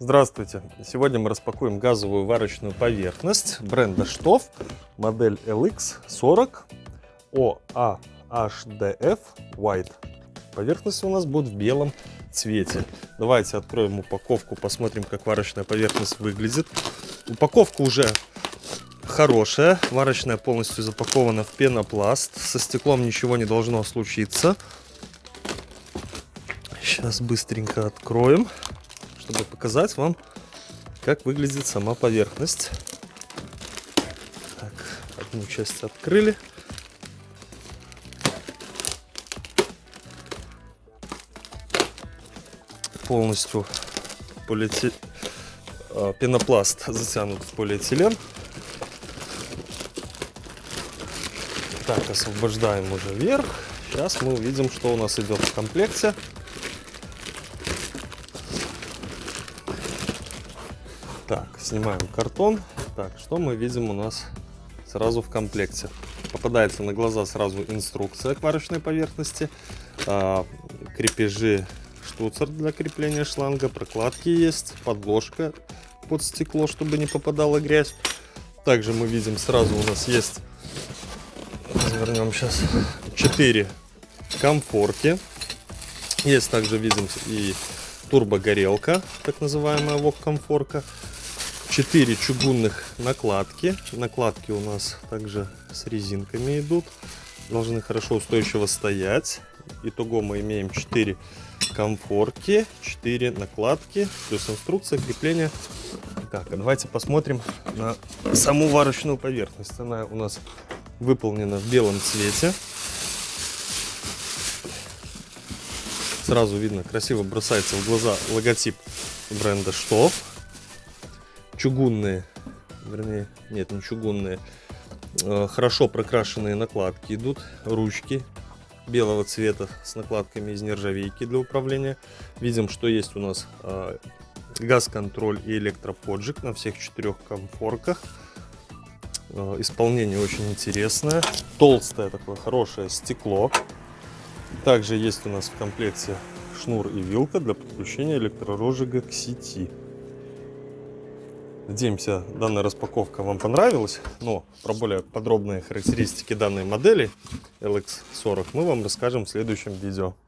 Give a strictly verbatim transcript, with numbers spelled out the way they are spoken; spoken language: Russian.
Здравствуйте! Сегодня мы распакуем газовую варочную поверхность бренда Штоф, модель эл икс сорок о а эйч ди эф White. Поверхность у нас будет в белом цвете. Давайте откроем упаковку, посмотрим, как варочная поверхность выглядит. Упаковка уже хорошая, варочная полностью запакована в пенопласт. Со стеклом ничего не должно случиться. Сейчас быстренько откроем, чтобы показать вам, как выглядит сама поверхность. Так, одну часть открыли. Полностью полиэтилен, пенопласт затянут в полиэтилен. Так, освобождаем уже вверх. Сейчас мы увидим, что у нас идет в комплекте. Так, снимаем картон. Так, что мы видим у нас сразу в комплекте? Попадается на глаза сразу инструкция к варочной поверхности, а, крепежи, штуцер для крепления шланга, прокладки есть, подложка под стекло, чтобы не попадала грязь. Также мы видим, сразу у нас есть, развернем сейчас, четыре комфорки. Есть также, видим, и турбогорелка, так называемая вок-комфорка. четыре чугунных накладки. Накладки у нас также с резинками идут. Должны хорошо устойчиво стоять. Итого мы имеем четыре комфорки, четыре накладки, плюс инструкция крепления. Так, а давайте посмотрим на саму варочную поверхность. Она у нас выполнена в белом цвете. Сразу видно, красиво бросается в глаза логотип бренда Штоф. Чугунные, вернее, нет, не чугунные, э, хорошо прокрашенные накладки идут, ручки белого цвета с накладками из нержавейки для управления. Видим, что есть у нас э, газ-контроль и электроподжиг на всех четырех комфорках. Э, исполнение очень интересное, толстое такое хорошее стекло. Также есть у нас в комплекте шнур и вилка для подключения электророзжига к сети. Надеемся, данная распаковка вам понравилась, но про более подробные характеристики данной модели эл икс сорок мы вам расскажем в следующем видео.